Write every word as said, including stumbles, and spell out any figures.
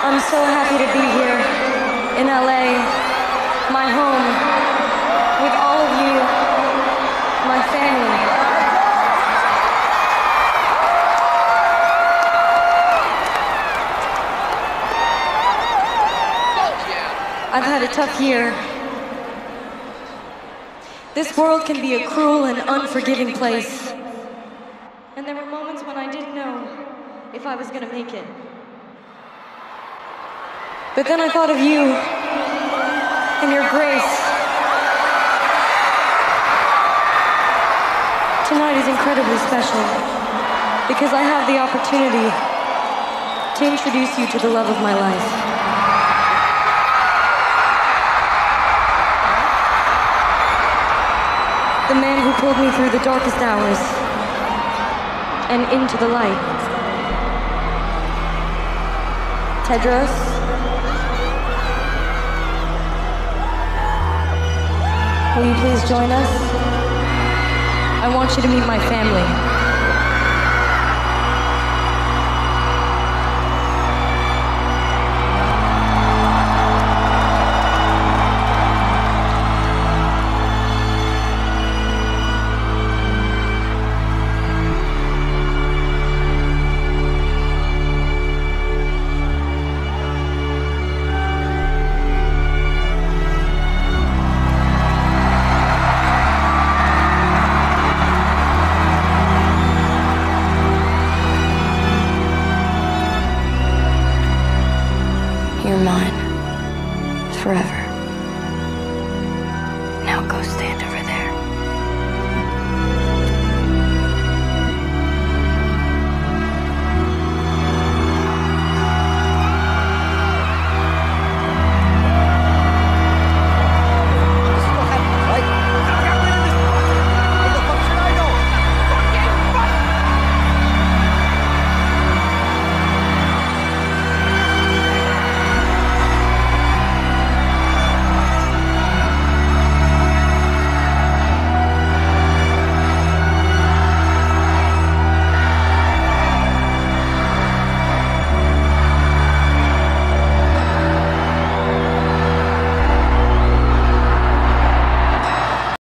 I'm so happy to be here in L A, my home, with all of you, my family. I've had a tough year. This world can be a cruel and unforgiving place. And there were moments when I didn't know if I was gonna make it. But then I thought of you and your grace. Tonight is incredibly special because I have the opportunity to introduce you to the love of my life. The man who pulled me through the darkest hours and into the light. Tedros. Will you please join us? I want you to meet my family.